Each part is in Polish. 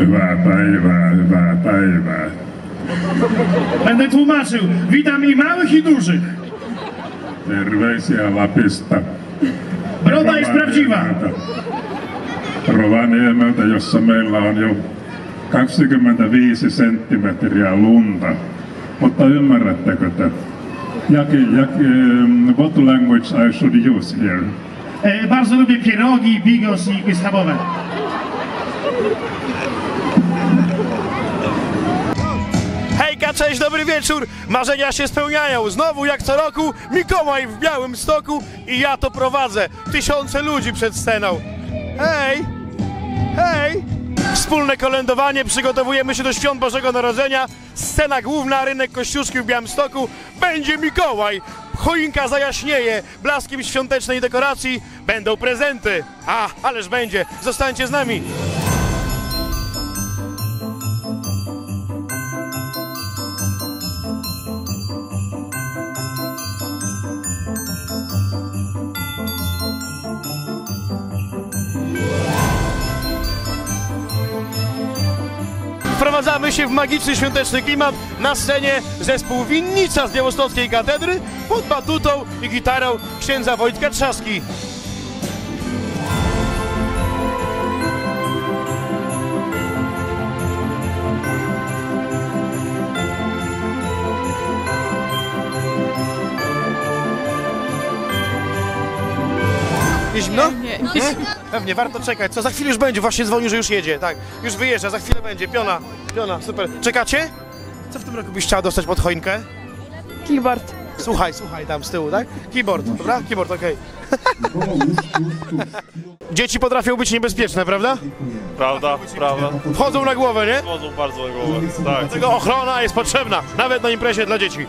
Hyvää päivää, hyvää päivää. Będę tłumaczył. Witam i małych i dużych. Terveisiä Lapista. Broda jest prawdziwa. Rovaniemeltä, jossa meillä on jo 25 senttimetriä lunta. Mutta ymmärrättekö te? What language I should use here? Bardzo lubię pierogi, bigos i schabowe. Hejka, cześć, dobry wieczór! Marzenia się spełniają. Znowu jak co roku Mikołaj w Białymstoku i ja to prowadzę. Tysiące ludzi przed sceną. Hej! Hej! Wspólne kolędowanie, przygotowujemy się do Świąt Bożego Narodzenia. Scena główna, rynek Kościuszki w Białymstoku. Będzie Mikołaj. Choinka zajaśnieje blaskiem świątecznej dekoracji. Będą prezenty. Ależ będzie. Zostańcie z nami. Wprowadzamy się w magiczny świąteczny klimat. Na scenie zespół Winnica z Białostockiej Katedry pod batutą i gitarą księdza Wojtka Trzaski. Nie zimno? Nie. Pewnie, warto czekać. Co, za chwilę już będzie, właśnie dzwonił, że już jedzie. Tak, już wyjeżdża, za chwilę będzie. Piona, super. Czekacie? Co w tym roku byś chciała dostać pod choinkę? Keyboard. Słuchaj, tam z tyłu, tak? Keyboard, dobra? Keyboard, okej. Dzieci potrafią być niebezpieczne, prawda? Prawda. Wchodzą na głowę, nie? Wchodzą bardzo na głowę, tak. Dlatego ochrona jest potrzebna, nawet na imprezie dla dzieci.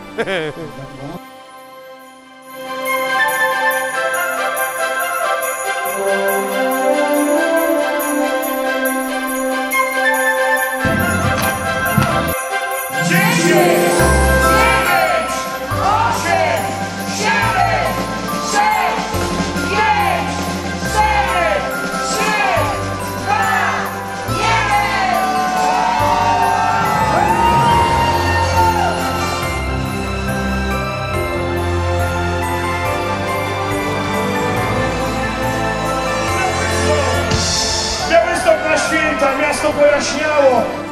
Białystok na święta, miasto pojaśniało.